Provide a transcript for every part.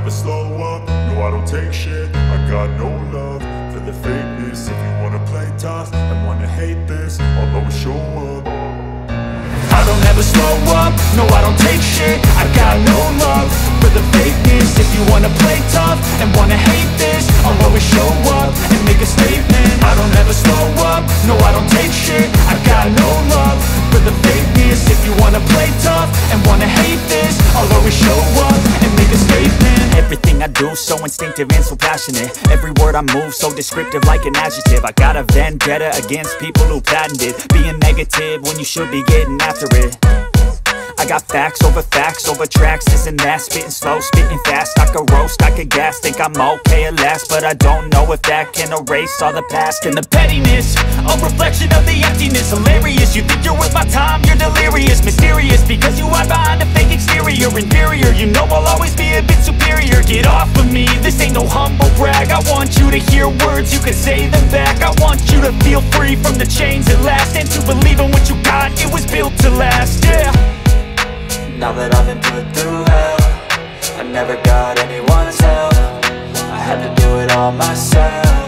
never slow up, no I don't take shit. I got no love for the fakeness. If you wanna play tough and wanna hate this, I'll always show up. I don't ever slow up, no I don't take shit. I got no love for the fakeness. If you wanna play tough and wanna hate this, I'll always show up and make a statement. I don't ever slow up, no I don't take shit. I got no love for the fakeness. If you wanna play tough and wanna hate this, I'll always show up and make a statement. Everything I do so instinctive and so passionate. Every word I move so descriptive like an adjective. I got a vendetta against people who patented being negative when you should be getting after it. I got facts over tracks, this and that. Spitting slow, spitting fast. I could roast, I could gas. Think I'm okay at last, but I don't know if that can erase all the past. And the pettiness, a reflection of the emptiness. Hilarious, you think you're worth my time, you're delirious. Mysterious, because you hide behind a fake exterior. Inferior, you know I'll always be a bit superior. Get off of me, this ain't no humble brag. I want you to hear words, you can say them back. I want you to feel free from the chains at last, and to believe in what you got, it was built to last, yeah. Now that I've been put through hell, I never got anyone's help. I had to do it all myself.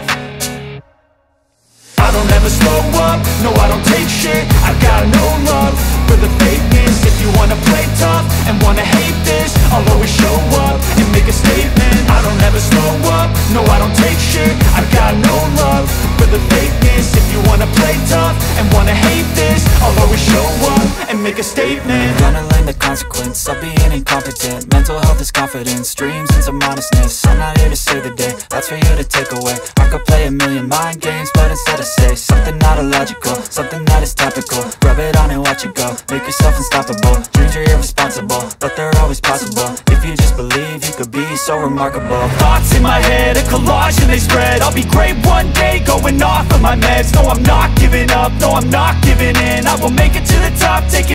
I don't ever slow up, no I don't take shit. I got no love for the fakeness. If you wanna play tough and wanna hate this, I'll always show up and make a statement. I don't ever slow up, no I don't take shit. I got no love for the fakeness. If you wanna play tough and wanna hate this, I'll always show up and make a statement. Gonna learn the consequence of being incompetent. Mental health is confidence, dreams and some honestness. I'm not here to save the day, that's for you to take away. I could play a million mind games, but instead I say something not illogical, something that is topical. Rub it on and watch it go, make yourself unstoppable. Dreams are irresponsible, but they're always possible. If you just believe, you could be so remarkable. Thoughts in my head, a collage and they spread. I'll be great one day, going off of my meds. No, I'm not giving up, no, I'm not giving in. I will make it to the top, take it